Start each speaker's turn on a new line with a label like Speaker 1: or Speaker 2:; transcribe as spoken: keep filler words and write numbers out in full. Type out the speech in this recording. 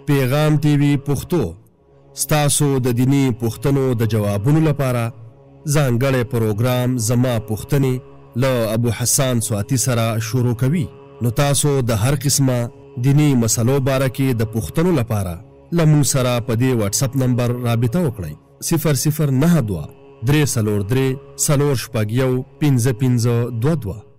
Speaker 1: پیغام ټي وي پښتو ستاسو د دینی پوښتنو د جوابونو لپاره ځانګړی پروګرام زما پوښتنې له ابو حسان سواتی سره شروع کوي. نو تاسو د هر قسمه دینی مسلو باره کې د پوښتنو لپاره له موږ سره په دې واتس اپ نمبر رابطه وکړئ. صفر صفر نه دوه درې څلور درې څلور شپږ یو پنځه پنځه دوه دوه.